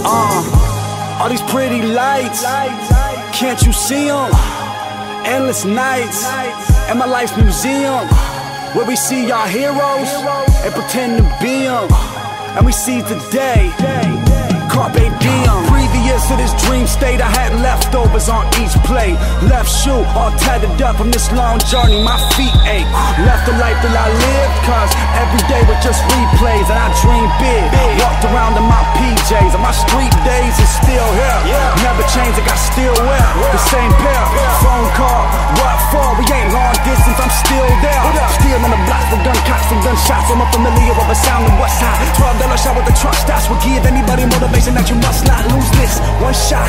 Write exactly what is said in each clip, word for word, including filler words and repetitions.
Uh, all these pretty lights, can't you see them? Endless nights, and my life's museum, where we see our heroes and pretend to be them. And we seize the day, carpe diem. Previous to this dream state, I had leftovers on each plate. Left shoe all tattered up from this long journey, my feet ache. Left the life that I lived, cause every day was just replays. And I dreamed big, walked around in my P Js, and my street days is still here. Never changed, I got still wear the same pair. Phone call, what for? We ain't long distance, I'm still there. Still on the blocks with gun cocks and gunshots. I'm unfamiliar with the sound of what's hot. twelve dollar shot with the truck stops will give anybody motivation that you must not lose this one shot.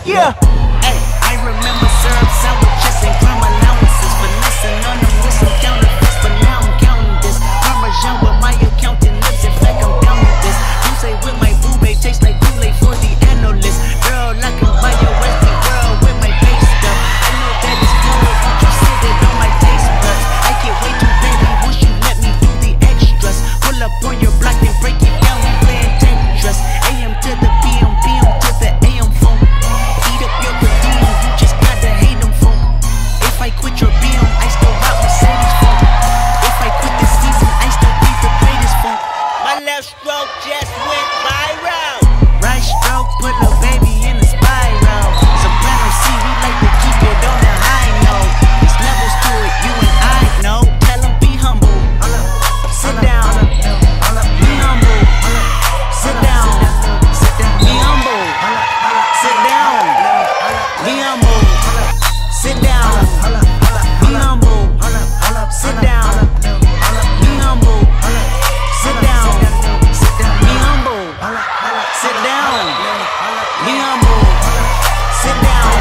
Yeah. Hey, I remember syrup sandwiches and crime allowances, finessing on them with some counterfeits, but now I'm counting this. Parmesan with my accountant lips, in fact I'm down with this. You say with my boo babe, tastes like Kool-Aid for the analyst. Girl, I can buy your Westie world with my base stuff. I know that it's cool, but you sit it on my taste buds. I get way too baby once you let me do the extras. Pull up on your block and break it down, we playing Tetris. A M to the P M, P M to the A M phone. Eat up your per diem, you just gotta hate them phone. If I quit your B M, I still rock Mercedes phone. If I quit this season, I still be the greatest phone. My left stroke just went viral. Right stroke put a baby in a spiral. Soprano C, we like to keep it on the high note. There's levels to it, you and I know. Tell them be humble. Sit down. Be humble. Sit down. Be humble. Sit down. Be humble. Sit down. Be humble. Sit down. Be humble. Sit down. Be humble. Sit down. Be humble. Sit down.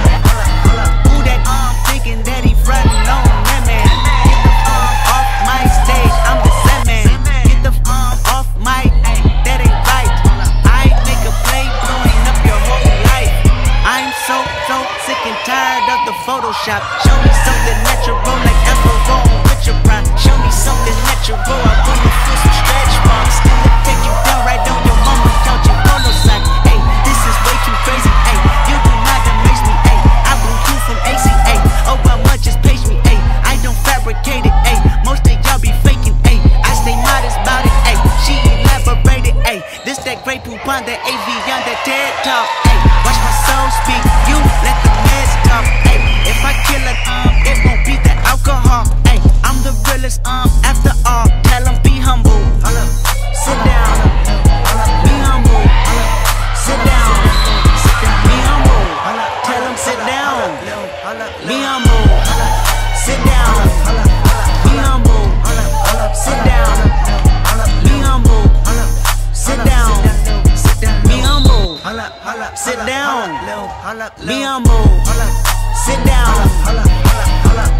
Who that arm thinking that he frontin' on that man? Get the arm off my stage, I'm the same man. Get the arm off my, ay, that ain't right. I make a play blowing up your whole life. I'm so, so sick and tired of the Photoshop. Show me something natural like Afro with your pride. Show me something natural, I wanna feel some stretch marks. Still take you down right on your mama's couch in polo sock. Ay, this is way too crazy, ay, you do not amaze me, ay. I blew through from A C A, oh how much just page me, ay. I don't fabricate it, ay, most of y'all be faking, ay. I stay modest about it, ay, she elaborated, ay. This that great poupon, that A V on that TED Talk, ay. Watch my soul speak, you let the meds talk, ay. If I kill it, um, it won't be the alcohol, ay. I'm the realest, um, after all. Tell them be humble. Sit down. Be humble. Sit down. Be humble. Tell them sit down. Be humble. Sit down. Be humble. Sit down. Be humble. Sit down. Be humble. Sit down. Be humble. Sit down.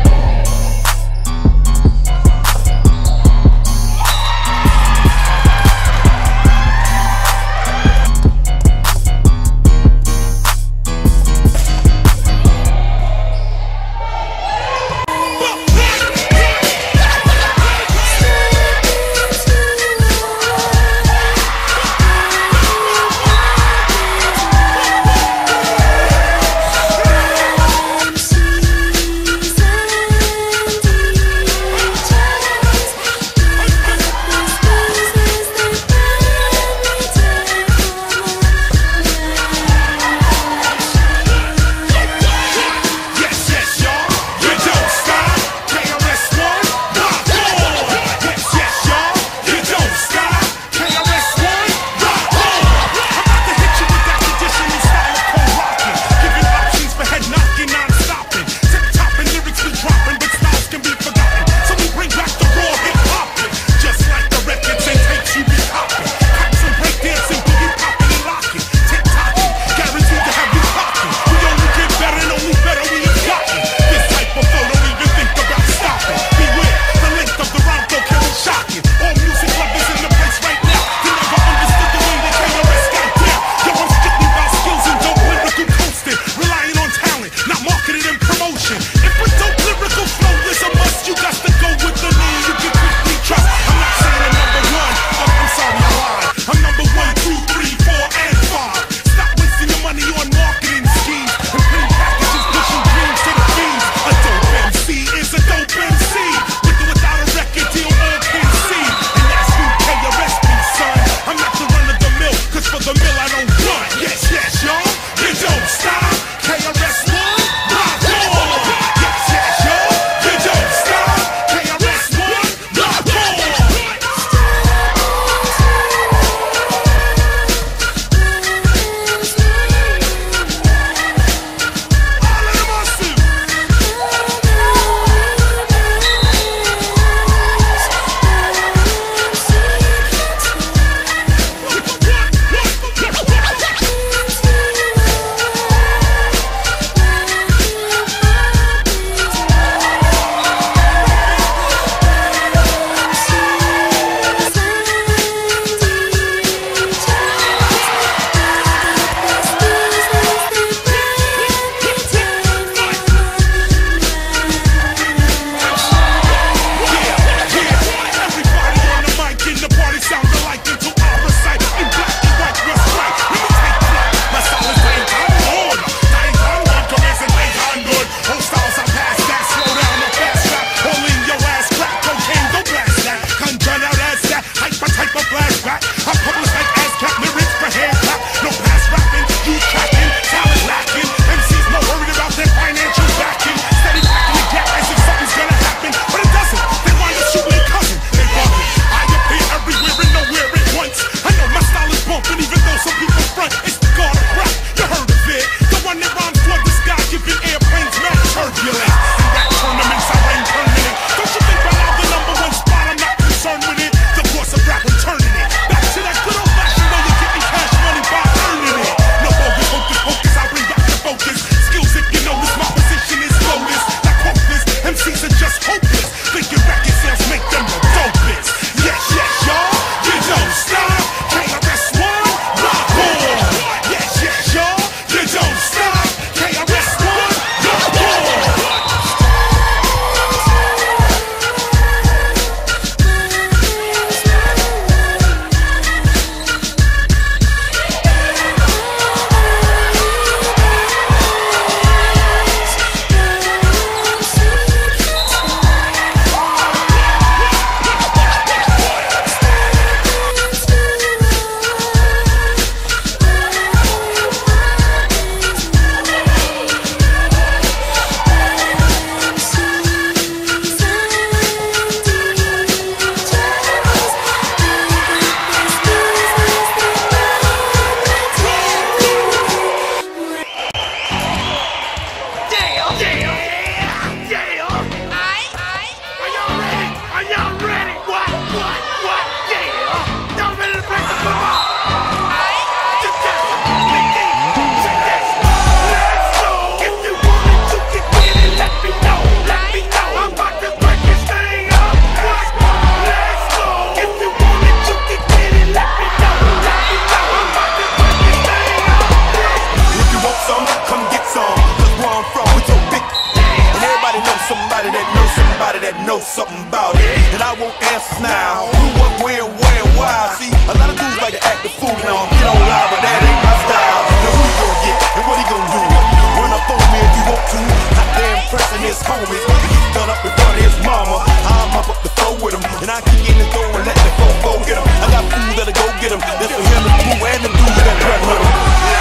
now. Who, what, where, where, and why? See, a lot of dudes like to act the fool now. Get on live, but that ain't my style. Now who you gonna get, and what he gonna do? Run up on me if you want to. Not damn pressing his homies. He's done up in front of his mama. I'm up up the floor with him, and I kick in the door and let the fofo get him. I got fools that'll go get him. That's for him, the fool, and the dudes that run with him.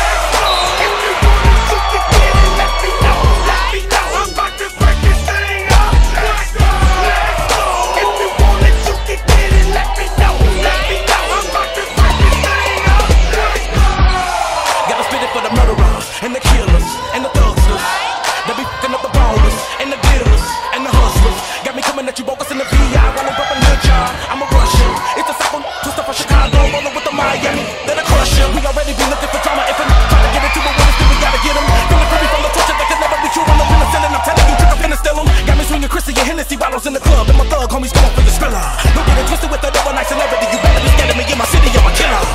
And the killers, and the thugsters, they be fucking up the ballers, and the dealers, and the hustlers. Got me coming at you bogus in the V I, running up a hood job. I'm a Russian, it's a cycle, twist up from Chicago, rolling with the Miami. Then I crush ya. We already be looking for drama. If I'm trying to get into it with us, then we gotta get them. Feeling free from the torture that can never be true. I'm the penicillin, I'm telling you, trick, I'm finna steal them. Got me swinging Chrissy and Hennessy bottles in the club, and my thug homies going for the spiller. Don't get it twisted with a double night celebrity. You better be scared of me in my city, I'm a killer.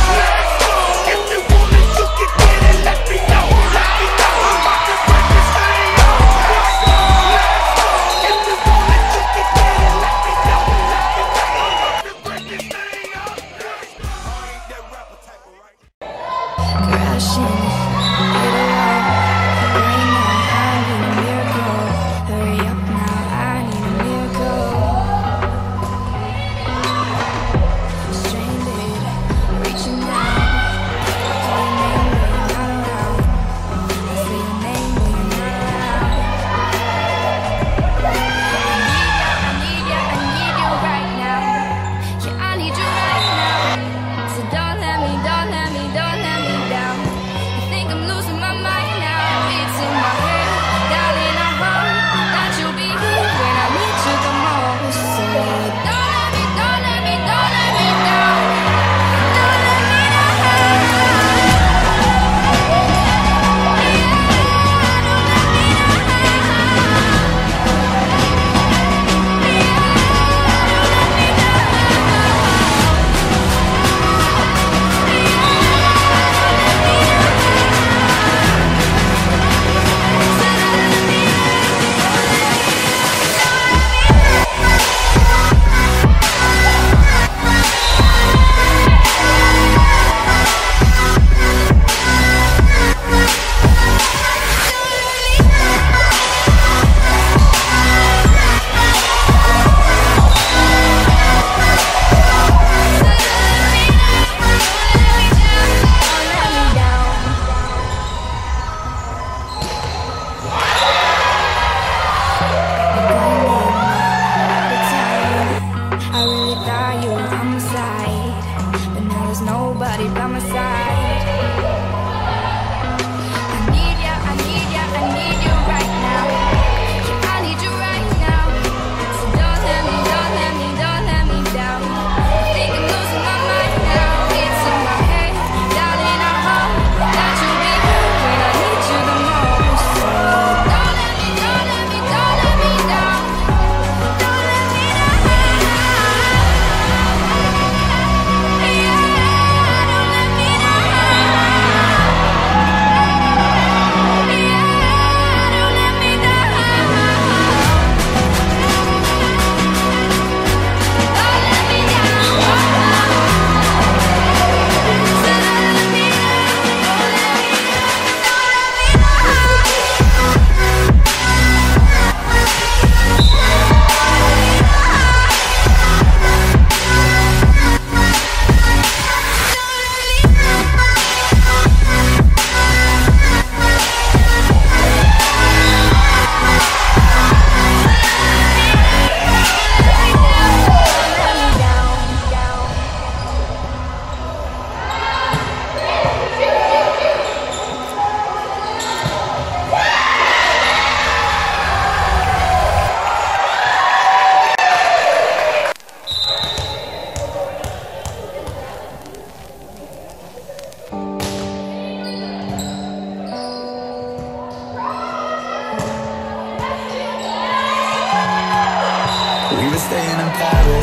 staying in Paris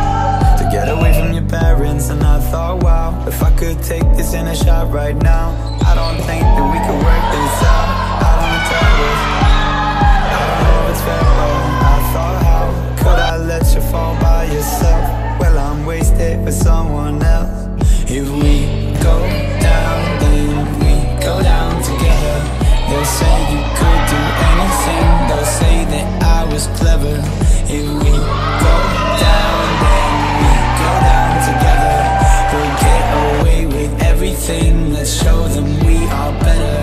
to get away from your parents. And I thought, wow, if I could take this in a shot right now, I don't think that we could work this out. Out on the terrace, I don't know if it's fair, but I thought, how could I let you fall by yourself? with someone else. If we go down, then we go down together. They'll say you could do anything, they'll say that I was clever. If we go down, then we go down together. We'll get away with everything, let's show them we are better.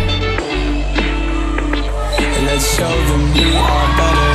Let's show them we are better.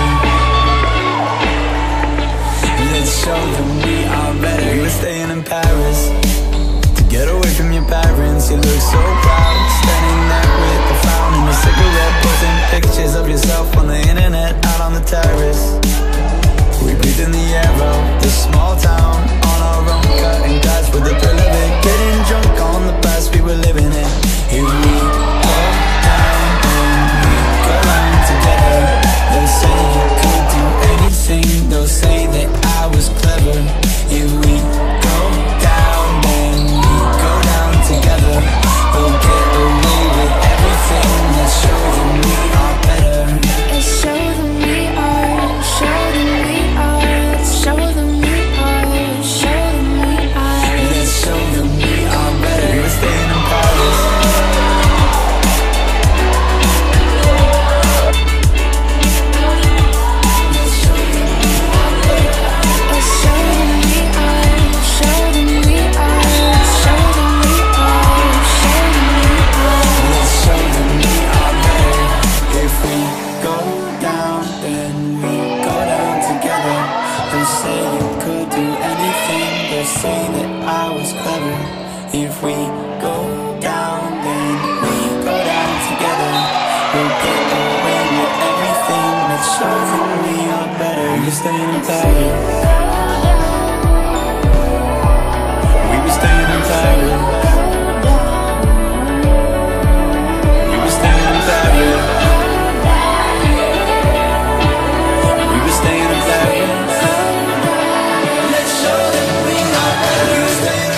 Let's show them we are better. We were staying in Paris to get away from your parents. You look so proud, standing there with a frown and a cigarette, posting pictures of yourself on the internet, out on the terrace. We breathe in the air of this small town, on our own, cutting glass with the thrill of it, getting drunk on the past we were living in. Here we go down, then we go down together. They'll say you could do anything, they'll say that I was clever. Here we go down, then we go down together. We'll get away with everything, let's show them we are better. Let's show them we are, show them we are, let's show them we are, show them we are. Let's show them we are better. We were staying in Paris. Let's show them we are better. Let's show them we are, show them we are, let's show them we are, show them we are. Let's show them we are better. If we go down, then we go down together. They'll say you could do anything, they'll say that I was clever. If we go down, then we go down together. We'll get away with everything, let's show them we are better. We were staying in Paris. We were staying in Paris. We were staying in Paris. We were staying in Paris. Let's show them we are better. We were staying in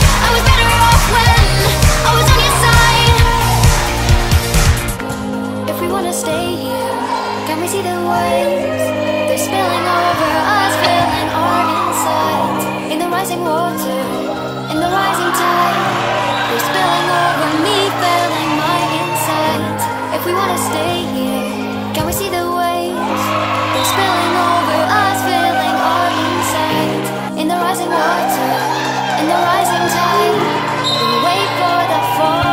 If we see the waves? They're spilling over us, filling our insides. In the rising water, in the rising tide. They're spilling over me, filling my insides. If we wanna stay here, can we see the waves? They're spilling over us, filling our insides. In the rising water, in the rising tide. We wait for the fall.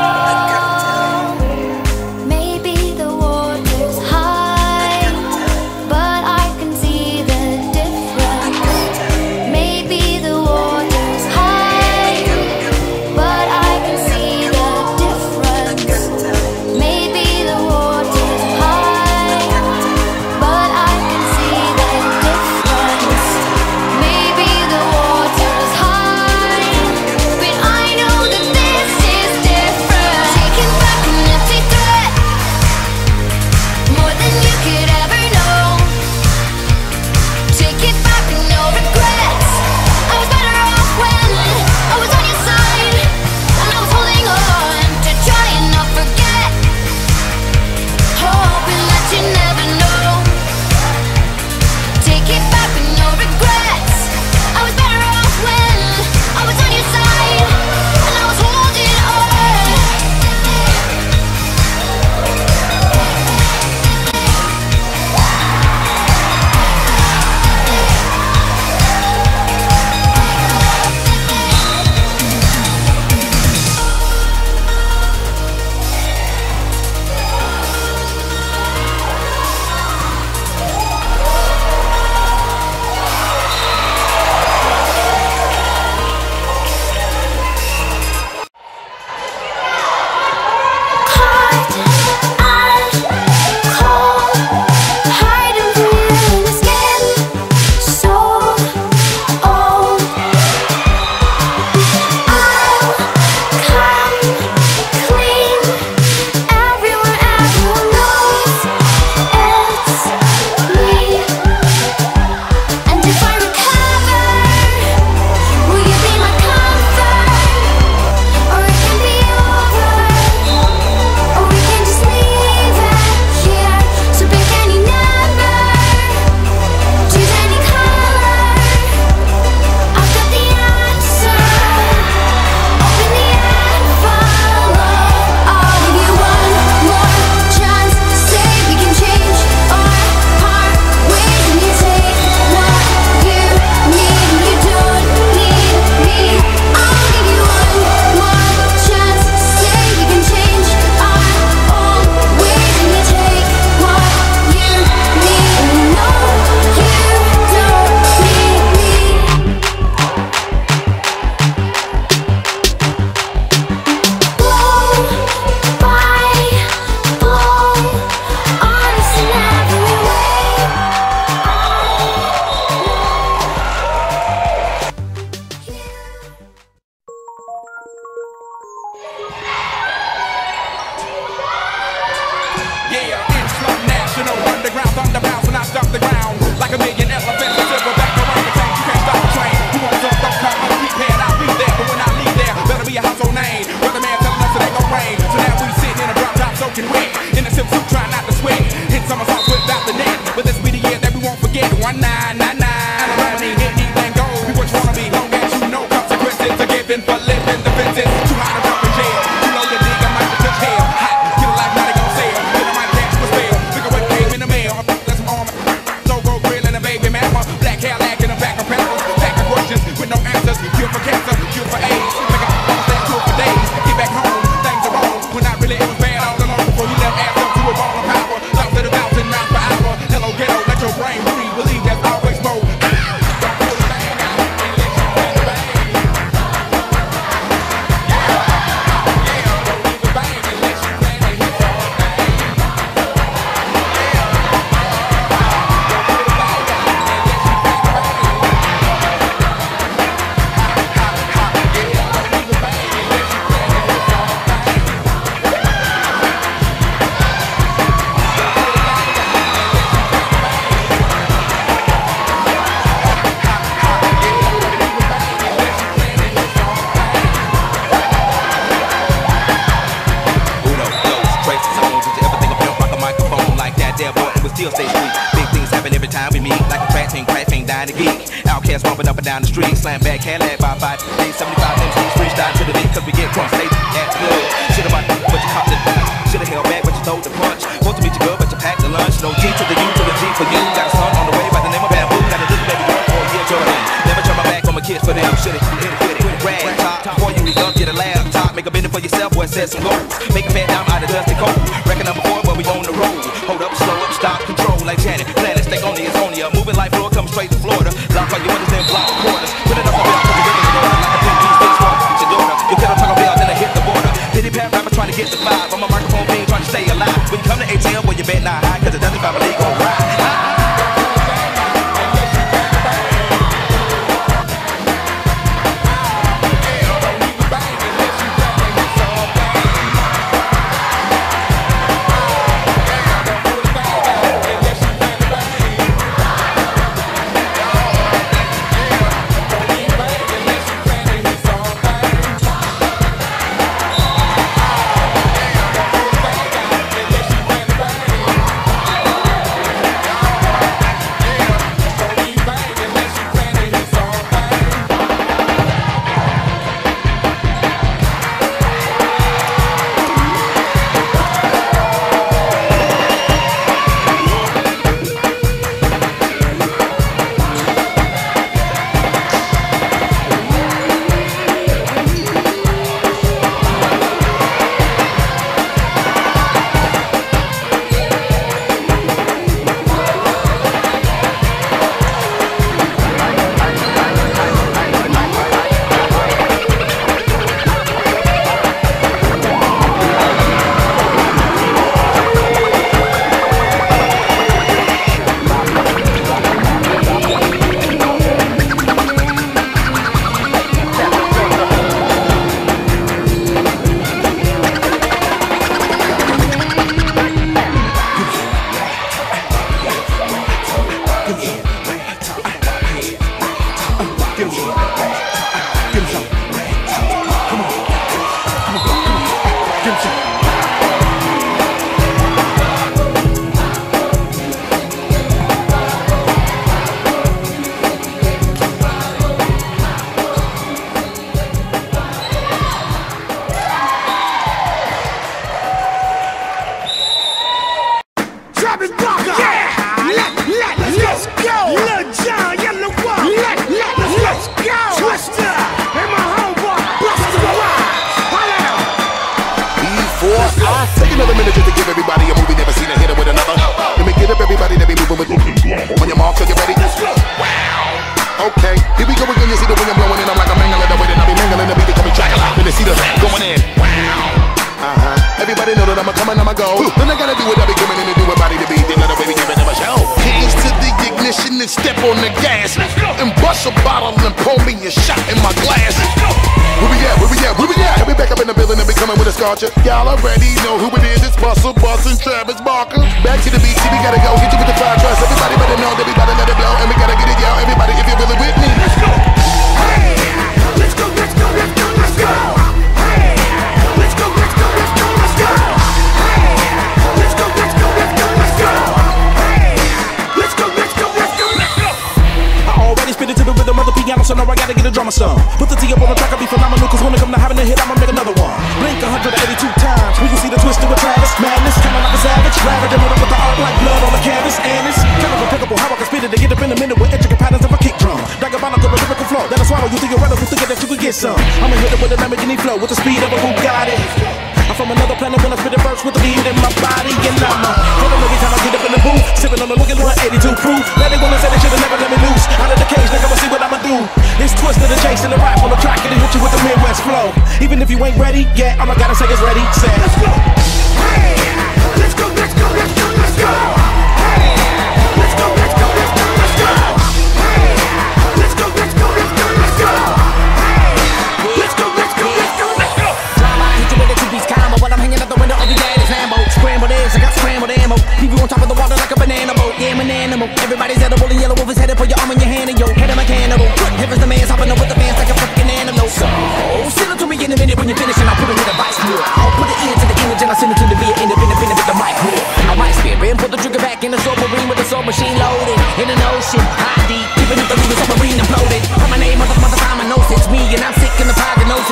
Maybe the water's high, but I can see the difference. Maybe the water's high, but I can see the difference. Maybe the water's high, but I can see the difference. Maybe the water's high, but I know that this is different. Taking back an empty threat, more than you could ever know. Take it back and no regrets. I was better off when I was on your side, and I was holding on to try and not forget, hoping that you never know. Take it back and no regrets. I was better off when I was on your side, and I was holding on. Yeah, international underground thunder bounce when I stomp the ground like a million elephants. Silverback around the tank, you can't stop the train. Who wants some don't come unprepared? I'll be there, but when I leave there, better be a household name. Weatherman telling us it ain't gon' rain, so now we sitting in a drop top soaking wet, in a silk suit trying not to sweat. Hit somersaults without the net, but this be the year that we won't forget. One nine nine nine. Money, anything goes. Be what you wanna be, long as you know consequences are given for living the fences. Too high to jump in jail. You know you dig, I might just touch hell. Hot, get a life, now they gon' sell. Then I might catch for spell. Look at what came in the mail. That's some armor. So go grill and a baby mama. Black hair lack in the back of pedals. Back of questions with no answers. Cure for cancer, cure for AIDS. Make a understand cure for days. Get back home, things are wrong. When I really it was bad all along before he left ass up to a ball of driving up and down the street, slam back, Cadillac by five, eight seventy-five M Cs, reached out to the beat, cause we get drunk, stay that's good. Should've bought the but you caught the should've held back, but you throw the punch. Supposed to meet you good, but you packed the lunch. No G to the U to the G for you. Got a son on the way by the name of Bamboo. Got a little baby girl for a year, Jordan. Never turn my back on my kids for them. Should've hit it with it, rag top. Before you read up, get a laptop. Make a business for yourself, boy, set some goals. Make a fat down out of dusty cold. Reckon number four, but we on the road. Hold up, slow up, stop, control like Janet. Planet, stay on the Azonia. Moving like floor, come straight to Florida. Lock all you understand, block quarters. Put it up the bell, cause you really know like a P G space for your daughter. You get on Taco Bell, then I hit the border. Diddy Pat rapper trying to get the vibe. I'm a microphone being trying to stay alive. When you come to A T M, well, you bet not high, cause it doesn't family gon' ride. Y'all already know who it is. It's Bustle, Bus, and Travis Barker. Back to the beat, see we gotta go. Hit you with the fire trust. Everybody better know that we better let it blow. And we gotta get it, y'all. Everybody, if you're really with me. Let's go. Hey, let's go, let's go, let's go, let's go. Hey, let's go, let's go, let's go, let's go. Hey, let's go, let's go, let's go, let's go. Hey, let's go, let's go, let's go, let's go. I already spit it to the rhythm of the piano, so now I gotta get a drummer some. Put the T up on the track, I'll be phenomenal. Cause when it come to having a hit, I'ma make another one. Blink one hundred eighty-two times, we can see the twist of a Travis. Madness, coming like a savage. Ravaging it up with the art like blood on the canvas. And it's kind of impeccable how I can spit it to get up in a minute with intricate patterns of a kick drum. Diabolical, the lyrical flow that I swallow. You theoretical, thinking that you could get some. I'ma hit it with a Lamborghini flow with the speed of a Bugatti. I'm from another planet when I spit a verse with the beat in my body. And I'm a hit them every time I get up in the booth. Sipping on the looking one eighty-two proof. Now they wanna say they should've never let me loose. Out of the cage, nigga, I'ma see what I'ma do. It's twisted the chase and the rap on the track, and they hit you with the Midwest flow. Even if you ain't ready, yeah, all I gotta say is ready, say. Let's go. Hey, let's go, let's go, let's go, let's go. Hey, let's go, let's go, let's go, let's go. Hey, let's go, let's go, let's go, let's go. Hey, let's go, let's go, let's go, let's go. Drama, hit you with a two-piece combo, while I'm hanging out the window of your daddy's Lambo. Scrambled eggs, I got scrambled ammo. Leave you on top of the water like a banana boat. Yeah, I'm an animal. Everybody's edible and yellow wolf is headed for your arm in your hand and yo head of my cannibal. Heaven's the man's hopping up with the fans like a fucking animal. So, send it to me in a minute when you finish and I'll put it in a vice here. I'll put it into the image and I'll send it to the beat. Independent, independent with the mic here. I might spit and put the trigger back in the submarine with the soul machine loaded. In an ocean, high deep, keeping up the legal submarine imploded.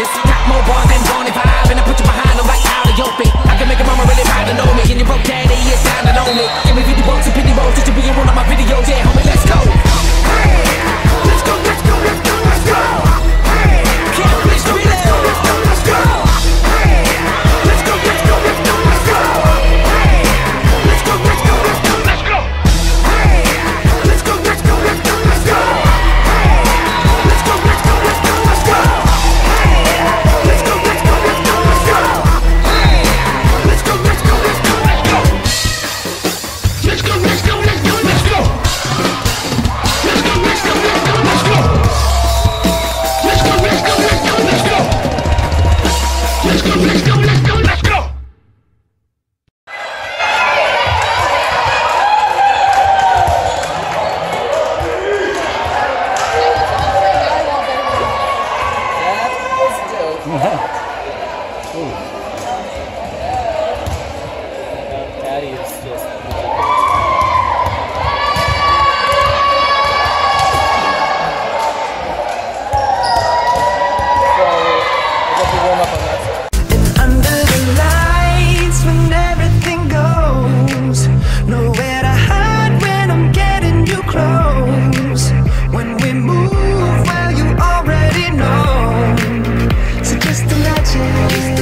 Texas. Got more bars than Johnny Five, and I put you behind them like Tyler Yope. I can make a mama really proud to know me, and your broke daddy is down to know me. Give me fifty bucks and fifty rolls just to be in one of my videos. Yeah, homie, let's go. Let's go, let's go, let's go, let's go. Can't please be there. Let's go, let's go. Let's go, let's go, let's go, let's go. Let's go, let's go, let's go, let's go. Let's go, let's go, let's go, let's go. Let's go, let's go, let's go, let's go. Let's go, let's go, let's go, let's go. Let's go, let's go, let's go, let's go. Let's go, let's go, let's go, let's go. Let's go, let's go, let's go, let's go. Let's go, let's go, let's go, let's go. Let's go, let's go, let's go, let's go. Daddy is just. Under the lights when everything goes, nowhere to hide when I'm getting you close. When we move, well, you already know. So just imagine.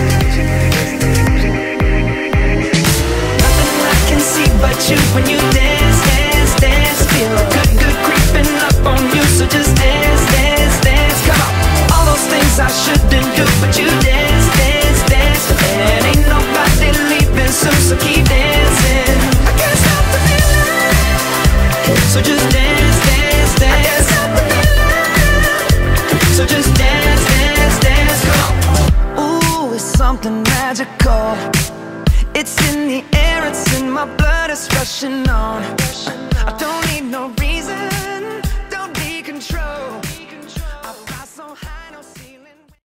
Nothing I can see but you when you dance, dance, dance. Feel good, good creeping up on you. So just dance, dance, dance. Come on. All those things I shouldn't do, but you dance, dance, dance. And ain't nobody leaving soon, so keep dancing. I can't stop the feeling. So just dance, dance, dance. I can't stop the feeling. So just dance, dance, dance. Come on. Ooh, it's something magical. It's in the air, it's in my blood, it's rushing on. I don't need no reason.